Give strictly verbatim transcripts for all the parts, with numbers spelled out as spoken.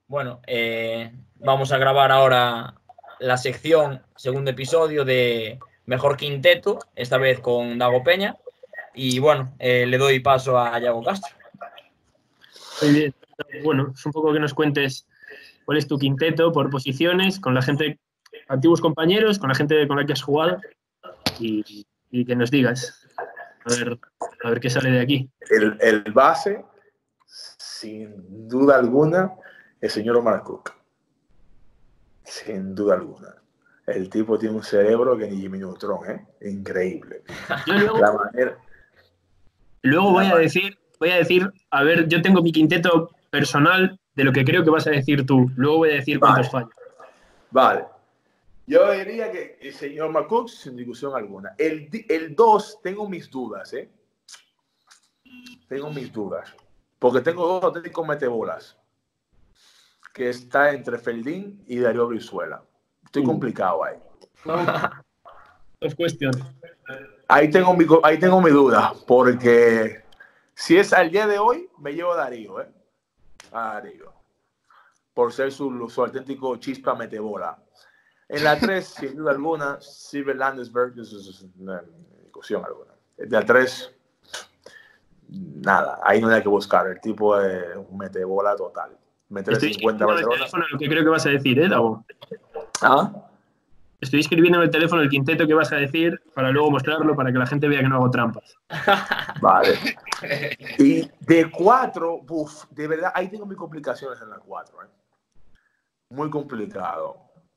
Bueno, eh, vamos a grabar ahora la sección, segundo episodio de Mejor Quinteto, esta vez con Dago Peña. Y bueno, eh, le doy paso a Yago Castro. Muy bien. Bueno, es un poco que nos cuentes cuál es tu quinteto por posiciones, con la gente, antiguos compañeros, con la gente con la que has jugado y, y que nos digas. A ver, a ver qué sale de aquí. El, el base, sin duda alguna, el señor Omar Cook. Sin duda alguna. El tipo tiene un cerebro que ni Jimmy Neutron, ¿eh? Increíble. Yo luego, la manera, luego voy a decir, voy a decir, a ver, yo tengo mi quinteto personal de lo que creo que vas a decir tú. Luego voy a decir cuántos vale. fallos. Vale. Yo diría que el señor McCook, sin discusión alguna. El dos, tengo mis dudas, ¿eh? Tengo mis dudas. Porque tengo dos auténticos metebolas. Que está entre Feldín y Darío Brizuela. Estoy uh. complicado ahí. Es cuestión. Ahí tengo, mi, ahí tengo mi duda. Porque si es al día de hoy, me llevo a Darío, ¿eh? A Darío. Por ser su, su auténtico chispa metebola. En la tres, sin duda alguna, Silver Landesberg, eso es una discusión alguna. De la tres, nada, ahí no hay que buscar. El tipo es un metebola total. Meter cincuenta Barcelona. Lo que creo que vas a decir, ¿eh, Dago? ¿Ah? Estoy escribiendo en el teléfono el quinteto que vas a decir para luego mostrarlo para que la gente vea que no hago trampas. Vale. Y de cuatro, uff, de verdad, ahí tengo mis complicaciones en la cuatro, ¿eh? Muy complicado.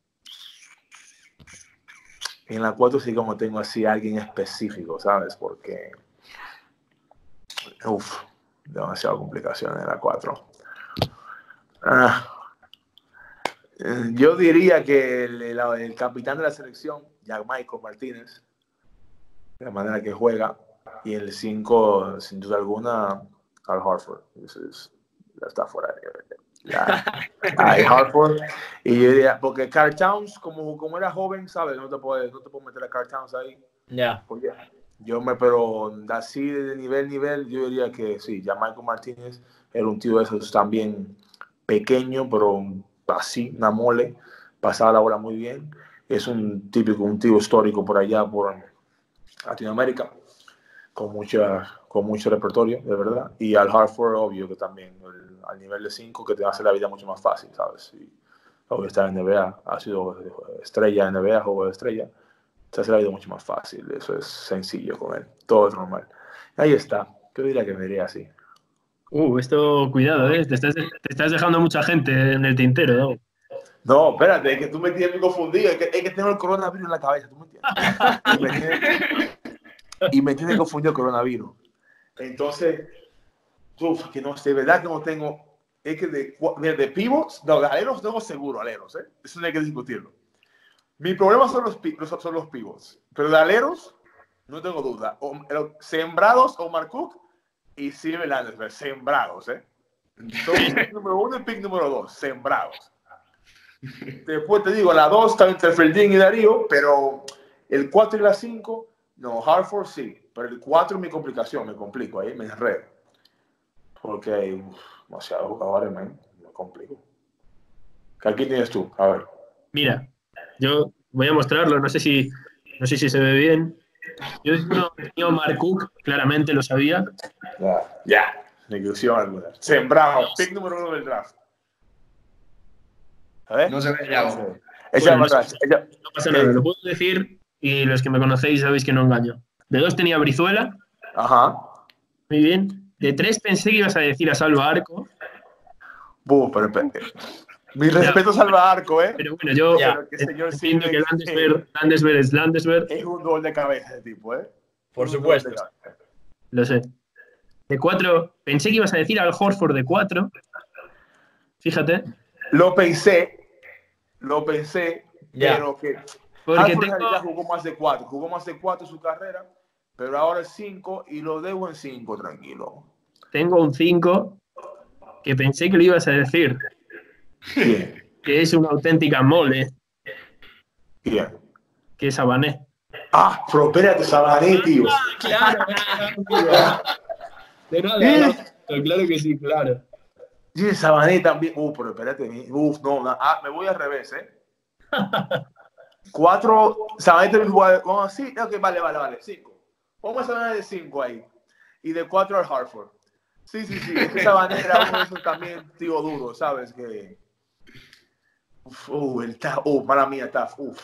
En la cuatro sí como tengo así a alguien específico, ¿sabes? Porque, uff, demasiadas complicaciones en la cuatro. Ah, yo diría que el, el, el capitán de la selección, Gianmarco Martínez, de la manera que juega, y el cinco, sin duda alguna, Al Horford. Eso es, ya está fuera de... Ya, Al Horford. Y yo diría, porque Karl Towns, como, como era joven, ¿sabes? No te puedes, no te puedes meter a Karl Towns ahí. Ya. Yeah. Yo me, pero así de nivel, nivel, yo diría que sí, Gianmarco Martínez era un tío de esos también pequeño, pero así, una mole, pasaba la bola muy bien. Es un típico, un tío histórico por allá, por Latinoamérica, con, mucha, con mucho repertorio, de verdad. Y Al Horford, obvio que también, el, al nivel de cinco, que te hace la vida mucho más fácil, ¿sabes? Y, obvio está en N B A, ha sido estrella en N B A, juego de estrella. Se hace la vida mucho más fácil, eso es sencillo con él, todo es normal. Ahí está, yo diría que me diría así. Uh, esto, cuidado, ¿eh? Te estás, te estás dejando mucha gente en el tintero, ¿no? No, espérate, es que tú me tienes confundido, es que, es que tengo el coronavirus en la cabeza, ¿tú me entiendes? Y me tienes, y me tienes confundido el coronavirus. Entonces, uf, que no sé, de verdad que no tengo, es que de, de, de pivots, no, de aleros tengo seguro, aleros, ¿eh? Eso no hay que discutirlo. Mi problema son los, son los pivots, pero de aleros no tengo duda. O, sembrados Omar Cook y Silver Landesberg, sembrados, ¿eh? Entonces, pick número uno y pick número dos, sembrados. Después te digo, la dos está entre Feldín y Darío, pero el cuatro y la cinco, no, Hartford sí, pero el cuatro es mi complicación, me complico ahí, me enredo. Porque hay demasiados jugadores, man, me complico. ¿Qué tienes tú? A ver. Mira, yo voy a mostrarlo, no sé si, no sé si se ve bien. Yo tenía Omar Cook, claramente lo sabía. Ya, ya, discusión alguna. Sembrado, pick número uno del draft. A ver. No se ve ya. Bueno, no, no pasa nada, lo puedo decir y los que me conocéis sabéis que no engaño. De dos tenía Brizuela. Ajá. Muy bien. De tres pensé que ibas a decir a Salva Arco. Buh, pero, pero mi respeto a Salva Arco, ¿eh? Pero bueno, yo ya, que señor entiendo que Landesberg, Landesberg es Landesberg. Es un gol de cabeza ese tipo, ¿eh? Por supuesto. Lo sé. De cuatro, pensé que ibas a decir al Horford de cuatro. Fíjate. Lo pensé, lo pensé, ya. pero que Porque Horford tengo... ya jugó más de cuatro, jugó más de cuatro su carrera, pero ahora es cinco y lo dejo en cinco, tranquilo. Tengo un cinco que pensé que lo ibas a decir. Bien. Que es una auténtica mole. Bien. Que es Sabané. Ah, pero espérate, Sabané, tío. Ah, claro, claro. De nada, no, claro que sí, claro. Sí, Sabané también. Uh, pero espérate. Uf, no, no. Ah, me voy al revés, ¿eh? Cuatro. Sabané también jugaba. Vamos así. Ok, vale, vale, vale. Cinco. Vamos a Sabané de cinco ahí. Y de cuatro al Hartford. Sí, sí, sí. Este Sabané era uno de esos también, tío duro, ¿sabes? Que. Uf, uh, el Taf. Uh, mala mía, Taf. Uf.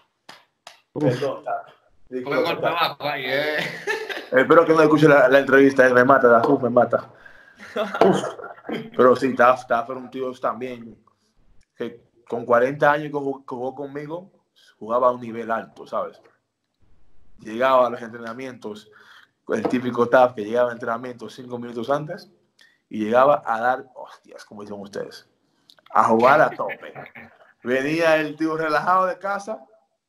Perdón, Taf. Fue golpe bajo ahí, eh. Espero que no escuche la, la entrevista. Eh. Me mata, Taf. Me mata. Uf. Pero sí, Taf, Taf era un tío también que con cuarenta años que jugó, que jugó conmigo, jugaba a un nivel alto, ¿sabes? Llegaba a los entrenamientos, el típico Taf que llegaba a entrenamientos cinco minutos antes y llegaba a dar, hostias, como dicen ustedes, a jugar a tope. Venía el tío relajado de casa,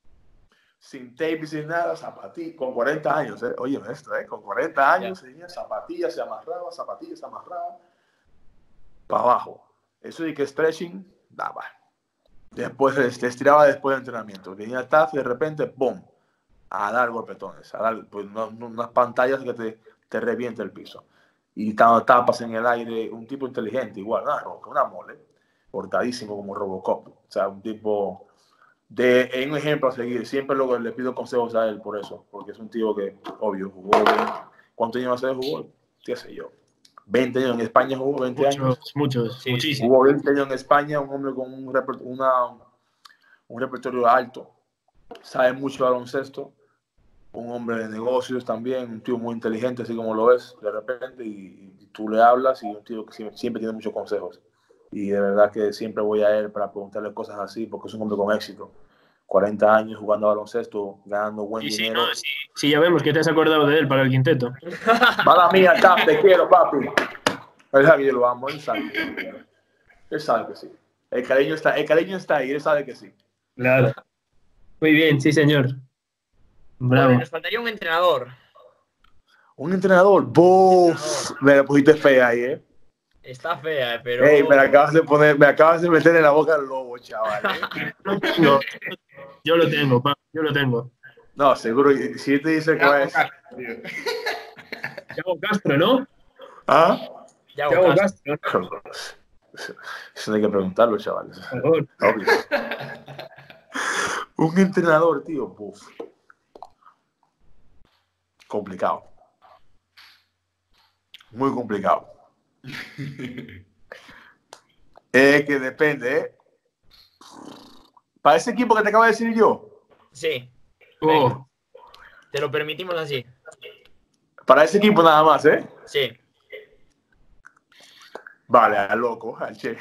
sin tape y sin nada, zapatillas, con cuarenta años, ¿eh? Oye, esto, ¿eh? Con cuarenta años, yeah. Tenía zapatillas, se amarraba, zapatillas, se amarraba, para abajo. Eso de que stretching, daba. Después se estiraba después del entrenamiento. Venía el Taf y de repente, ¡boom! A dar golpetones, a dar pues, no, no, unas pantallas que te, te revienta el piso. Y dando tapas en el aire, un tipo inteligente, igual, una roca, una mole, portadísimo como Robocop. O sea, un tipo de, en un ejemplo a seguir. Siempre luego le pido consejos a él por eso, porque es un tío que, obvio, jugó bien. ¿Cuántos años hace jugó? ¿Qué sé yo? veinte años en España jugó, veinte muchos, años. Muchos, sí, muchísimos. Jugó veinte años en España, un hombre con un, reper, una, un repertorio alto. Sabe mucho de baloncesto. Un hombre de negocios también, un tío muy inteligente, así como lo ves, de repente, y, y tú le hablas y un tío que siempre, siempre tiene muchos consejos. Y de verdad que siempre voy a él para preguntarle cosas así, porque es un hombre con éxito. cuarenta años jugando a baloncesto, ganando buen sí, dinero. Sí, no, sí, sí, ya vemos que te has acordado de él para el quinteto. Mala mía, Taf, te quiero, papi. Él sabe que yo lo amo, él sabe que lo quiero. Él sabe que sí. El cariño está, el cariño está ahí, él sabe que sí. Claro. Muy bien, sí, señor. Bravo. Bueno, nos faltaría un entrenador. Un entrenador, ¡buf! Me la pusiste fea ahí, ¿eh? Está fea, pero... Hey, me acabas de poner, me acabas de meter en la boca el lobo, chaval, ¿eh? No, yo lo tengo, pa, yo lo tengo. No, seguro, si te dice que es... Yago Castro, ¿no? ¿Ah? Yago Yago Castro. Castro. Eso no hay que preguntarlo, chavales. Por favor. Obvio. Un entrenador, tío, buf. Complicado. Muy complicado. Es que depende, ¿eh? Para ese equipo que te acabo de decir yo. Sí. Oh. Te lo permitimos así. Para ese equipo nada más, ¿eh? Sí. Vale, al loco, al Che.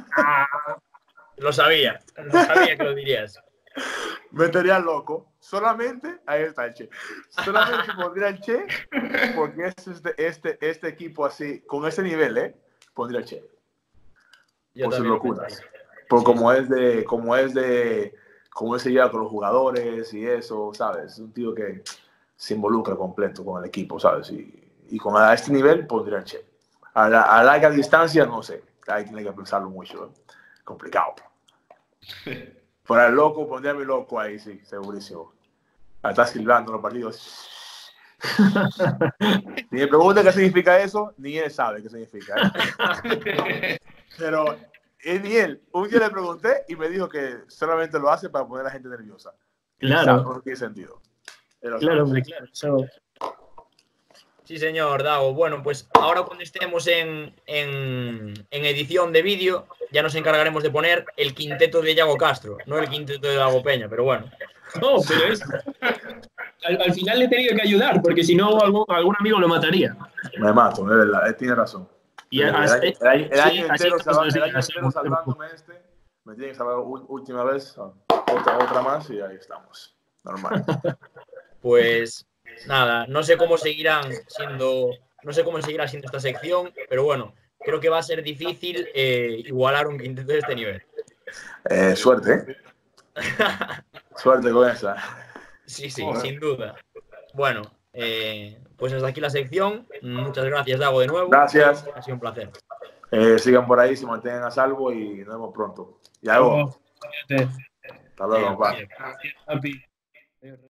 Lo sabía. Lo sabía que lo dirías. Metería al loco. Solamente, ahí está el Che. Solamente pondría el Che, porque este, este, este equipo así, con ese nivel, ¿eh? Pondría el Che. Yo por sus también lo locuras. pensaría. Por Sí, como sí. es de, como es de, como él se lleva con los jugadores y eso, ¿sabes? Es un tío que se involucra completo con el equipo, ¿sabes? Y, y con a este nivel pondría el Che. A, la, a larga distancia, no sé. Ahí tiene que pensarlo mucho, ¿eh? Complicado. Para el loco, pondría a mi loco ahí, sí, segurísimo. Está silbando los partidos. Ni me pregunta qué significa eso, ni él sabe qué significa. ¿Eh? Pero él, ni él, un día le pregunté y me dijo que solamente lo hace para poner a la gente nerviosa. Claro. No tiene sentido. Claro, hombre, claro. So... Sí, señor, Dago. Bueno, pues ahora cuando estemos en, en, en edición de vídeo, ya nos encargaremos de poner el quinteto de Yago Castro, no el quinteto de Dago Peña, pero bueno. No, pero es... Al, al final le he tenido que ayudar, porque si no, algún, algún amigo lo mataría. Me mato, de verdad, él tiene razón. Y el, as, el, el, el año sí, entero, salva, así, el año así, entero así, salvándome este, me tiene que salvar última vez, otra, otra más y ahí estamos. Normal. Pues nada, no sé cómo seguirán siendo, no sé cómo seguirá siendo esta sección, pero bueno, creo que va a ser difícil eh, igualar un quinteto de este nivel. Eh, suerte, ¿eh? Suerte con esa. Sí, sí, sin duda. Bueno, eh, pues hasta aquí la sección. Muchas gracias, Dago, de nuevo. Gracias. Ha sido un placer. Eh, sigan por ahí, se mantengan a salvo y nos vemos pronto. Y algo. Oh, Hasta luego, Bien, bye. bien. Happy.